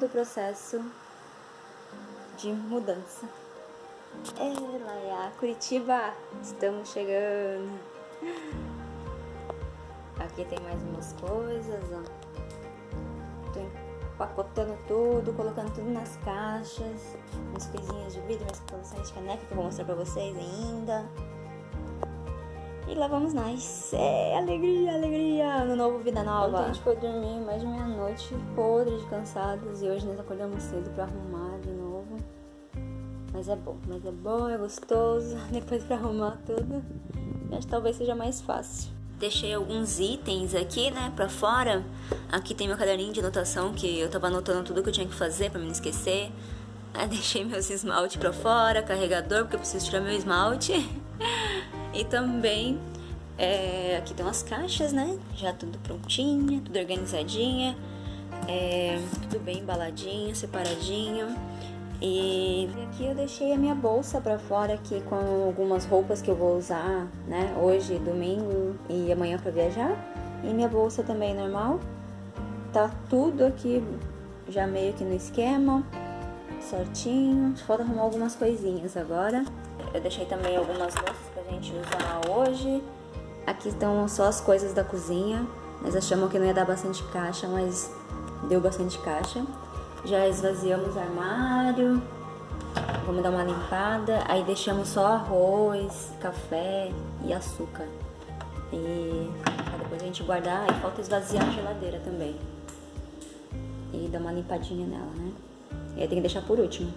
do processo de mudança. Ela é a Curitiba, estamos chegando. Aqui tem mais umas coisas, ó. Tô empacotando tudo, colocando tudo nas caixas, umas coisinhas de vidro, umas coleções de caneca que eu vou mostrar pra vocês ainda. E lá vamos nós. Alegria, alegria! Ano novo, vida nova. Ontem a gente foi dormir mais de meia-noite, podre de cansados, e hoje nós acordamos cedo pra arrumar de novo. Mas é bom, é gostoso. Depois pra arrumar tudo, acho que talvez seja mais fácil. Deixei alguns itens aqui, né, pra fora. Aqui tem meu caderninho de anotação, que eu tava anotando tudo que eu tinha que fazer pra me não esquecer. Deixei meus esmalte pra fora, carregador, porque eu preciso tirar meu esmalte. E também, aqui tem umas caixas, né, já tudo prontinha, tudo organizadinha. Tudo bem embaladinho, separadinho. E aqui eu deixei a minha bolsa pra fora aqui com algumas roupas que eu vou usar, né, hoje, domingo e amanhã pra viajar. E minha bolsa também normal. Tá tudo aqui já meio que no esquema, certinho. Falta arrumar algumas coisinhas agora. Eu deixei também algumas louças pra gente usar hoje. Aqui estão só as coisas da cozinha. Nós achamos que não ia dar bastante caixa, mas deu bastante caixa. Já esvaziamos o armário, vamos dar uma limpada, aí deixamos só arroz, café e açúcar. E pra depois a gente guardar, aí falta esvaziar a geladeira também. E dar uma limpadinha nela, né? E aí tem que deixar por último.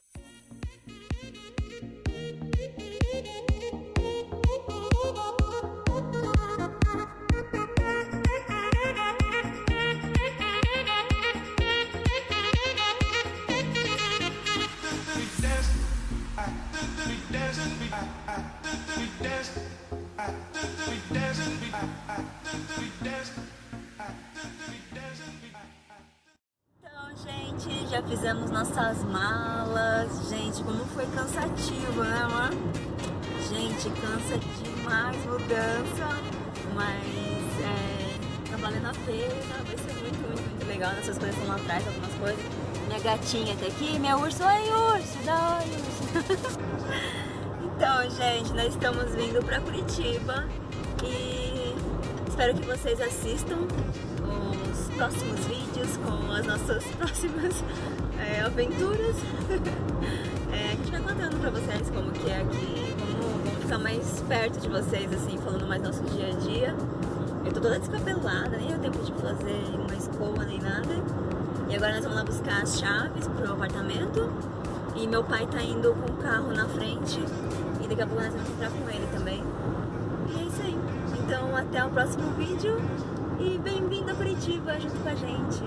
Então, gente, já fizemos nossas malas. Gente, como foi cansativo, né, amor? Gente, cansa demais mudança, mas tá valendo a pena. Vai ser muito legal. Nossas coisas estão lá atrás, algumas coisas. Minha gatinha tá aqui, minha urso. Oi, urso, dá oi, urso. Então, gente, nós estamos vindo pra Curitiba e espero que vocês assistam os próximos vídeos com as nossas próximas aventuras. A gente vai contando pra vocês como que é aqui, vamos ficar mais perto de vocês, assim, falando mais nosso dia a dia. Eu tô toda descabelada, nem deu tempo de fazer uma escova nem nada. E agora nós vamos lá buscar as chaves pro apartamento. E meu pai tá indo com o carro na frente. E daqui a pouco nós vamos entrar com ele também. E é isso aí. Então até o próximo vídeo. E bem-vindo a Curitiba junto com a gente.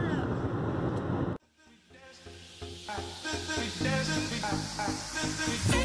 Tchau!